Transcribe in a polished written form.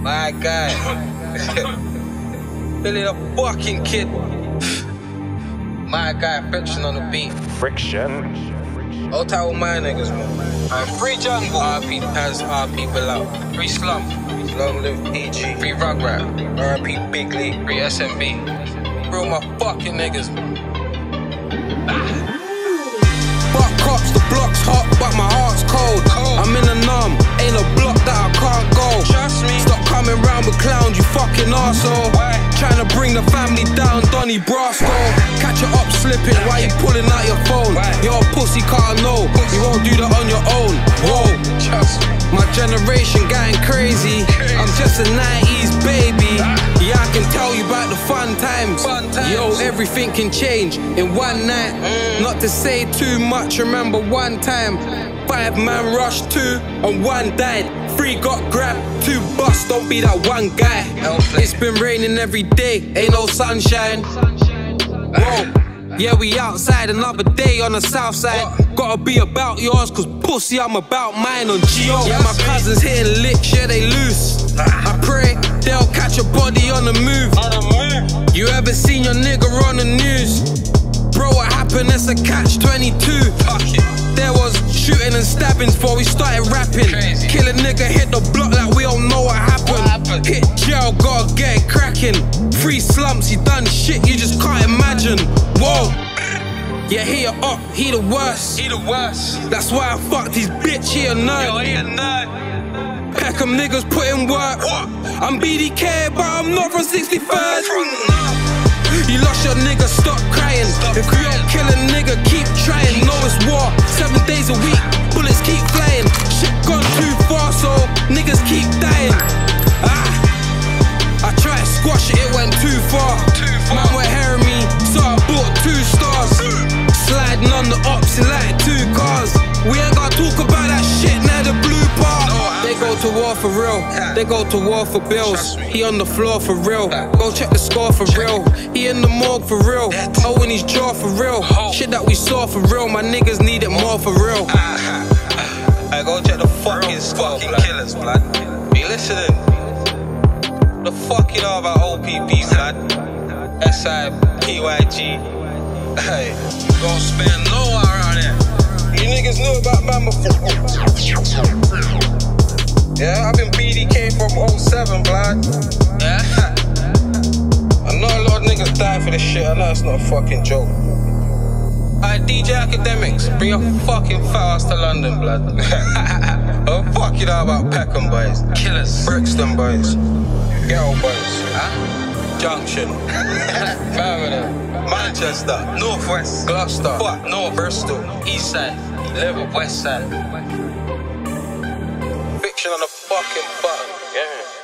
My guy. Billy the fucking kid. My guy, Friction on the beat. Friction. All time with my niggas, man. Free Jungle. RP Paz, RP Below. Free Slump. Long live PG. Free Rugrat. RP Big League. Free SMB. Real my fucking niggas, man. Fuck cops, the block's hot, but my heart's cold. I'm in a numb, ain't a block that I can't go. Trust me. Stop coming round with clowns, you fucking arsehole. Trying to bring the family down, Donny Brasco. Catch it up slipping, why you pulling out your phone? You're a pussy, can't know. You won't do that on your own. Whoa, my generation getting crazy. I'm just a 90s baby. Yeah, I can tell you about the fun times. Yo, everything can change in one night. Not to say too much, remember one time 5 man rushed, 2 and 1 died. 3 got grabbed, 2 bust, don't be that one guy. It's been raining every day, ain't no sunshine. Whoa. Yeah, we outside, another day on the south side. Gotta be about yours, cause pussy, I'm about mine on Geo. Yeah, my cousins hitting licks, yeah, they loose. I pray they'll catch a body on the move. You ever seen your nigga on the news? Bro, what happened? That's a catch-22. There was shooting and stabbings before we started rapping. Kill a nigga, hit the block like we don't know what happened. Hit jail, gotta get it cracking. Free slumps, he done shit you just can't imagine. Whoa. Yeah, he a up, he the worst. That's why I fucked his bitch, he a nerd. Peckham niggas put in work. I'm BDK, but I'm not from 61st. You lost your nigga, stop crying. If you don't kill a nigga, keep trying. No, it's war, 7 days a week, bullets keep flying. Shit gone too far, so niggas keep dying. I tried to squash it, it went too far. Man were hearing me, so I bought 2 stars. Sliding on the ops in like 2 cars. We ain't gotta talk about that shit near the blue part. They go to war for real, they go to war for bills. He on the floor for real, go check the score for real. He in the morgue for real, oh in his jaw for real. Shit that we saw for real, my niggas need it more for real. I go check the fucking score, killers, blood. You listening? The fuck you know about OPP, blood? SI, PYG. Hey, don't spend no one around here. You niggas knew about man before. Yeah, I've been BDK from 07, blood. Yeah. I know a lot of niggas die for this shit. I know it's not a fucking joke. Alright, DJ Academics, bring your fucking fat ass to London, blood. Oh, fuck you know about Peckham boys, killers, Brixton boys, Ghetto boys, Junction, Birmingham, Manchester, Northwest, Gloucester, fuck, North, Bristol, East Side, Liverpool, West Side. Friction on the fucking button, yeah.